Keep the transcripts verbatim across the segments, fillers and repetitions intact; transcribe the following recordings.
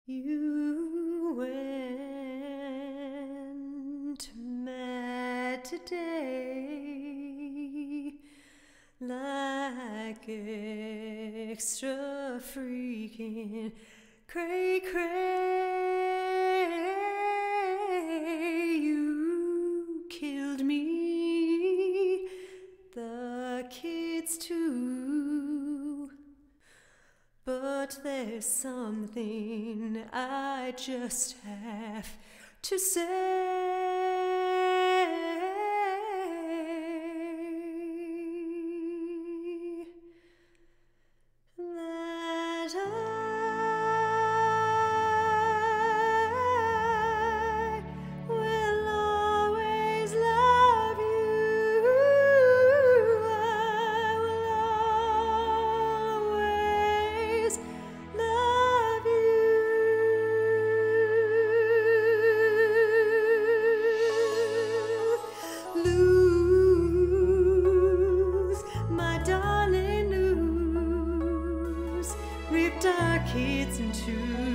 You went mad today, like extra freaking cray cray. You killed me, the kids too. But there's something I just have to say. That I will always love you. I will always love you. Lews, my darling Lews, ripped our kids in two.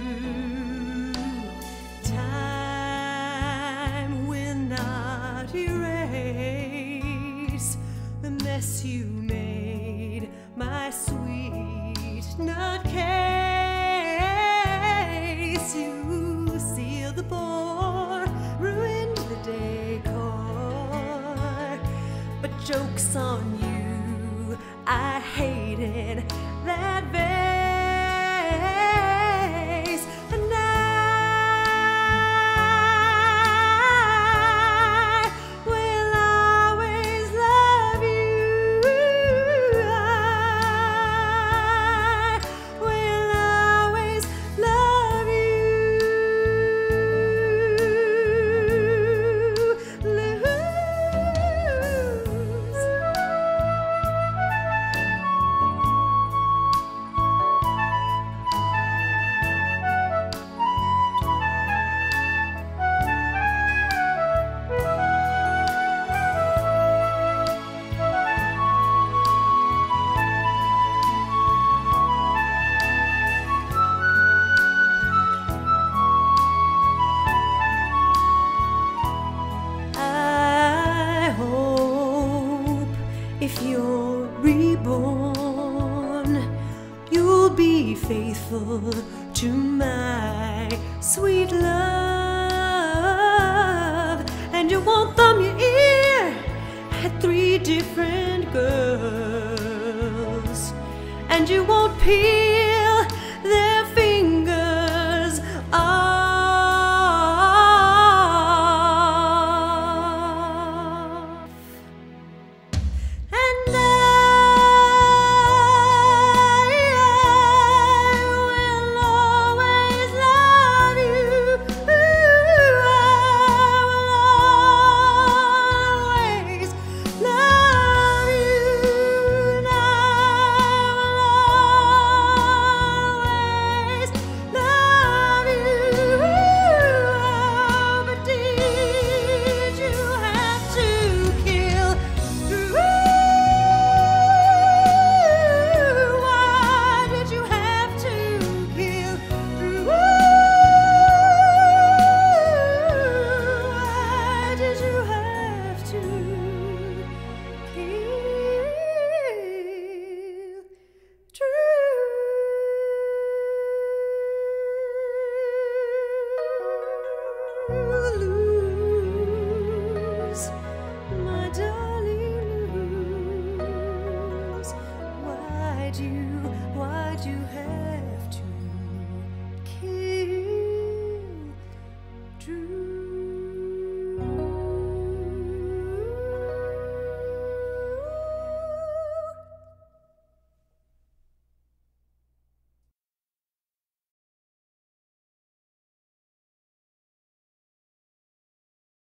Time will not erase the mess you made, my sweet nutcase. You sealed the bore, ruined the decor, but joke's on you, I hated that vase. And I will always love you. I will always love you. Lews. I hope if you're reborn, you'll be faithful to my sweet love, and you won't thumb your ear at three different girls, and you won't peel their fingers off. And I will always love you. I will always love you. And I will always love you. But did you have to kill? Why did you have to kill? Why did you have to kill? True. Lews.